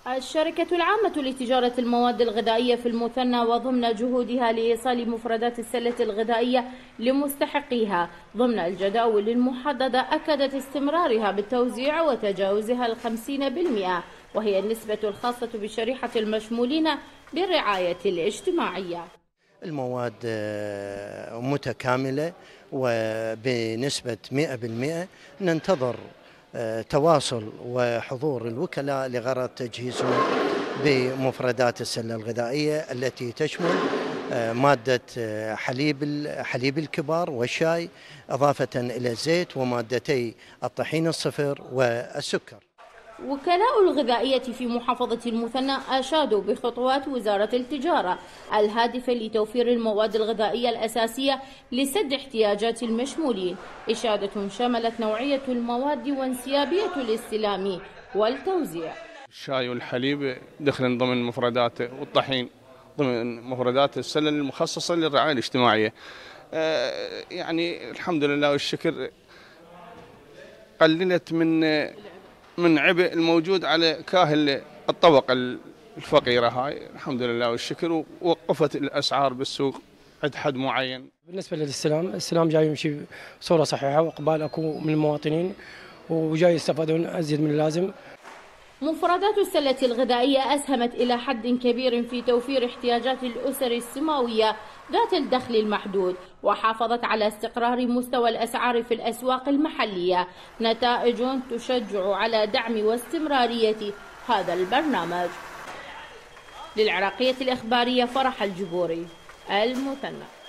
الشركة العامة لتجارة المواد الغذائية في المثنى وضمن جهودها لإيصال مفردات السلة الغذائية لمستحقيها ضمن الجداول المحددة أكدت استمرارها بالتوزيع وتجاوزها 50%، وهي النسبة الخاصة بشريحة المشمولين بالرعاية الاجتماعية. المواد متكاملة وبنسبة 100%. ننتظر تواصل وحضور الوكلاء لغرض تجهيزهم بمفردات السلة الغذائية التي تشمل مادة حليب الكبار والشاي، إضافة إلى الزيت ومادتي الطحين الصفر والسكر. وكلاء الغذائية في محافظة المثنى أشادوا بخطوات وزارة التجارة الهادفة لتوفير المواد الغذائية الأساسية لسد احتياجات المشمولين، إشادة شملت نوعية المواد وانسيابية الاستلام والتوزيع. الشاي والحليب دخلن ضمن مفردات، والطحين ضمن مفردات السلة المخصصة للرعاية الاجتماعية. يعني الحمد لله والشكر قللت من عبء الموجود على كاهل الطبقة الفقيرة هاي، الحمد لله والشكر، ووقفت الأسعار بالسوق عند حد معين. بالنسبة للاستلام جاي يمشي بصورة صحيحة، وإقبال أكو من المواطنين وجاي يستفادون أزيد من اللازم. مفردات السلة الغذائية أسهمت إلى حد كبير في توفير احتياجات الأسر السماوية ذات الدخل المحدود، وحافظت على استقرار مستوى الأسعار في الأسواق المحلية، نتائج تشجع على دعم واستمرارية هذا البرنامج. للعراقية الإخبارية فرح الجبوري، المثنى.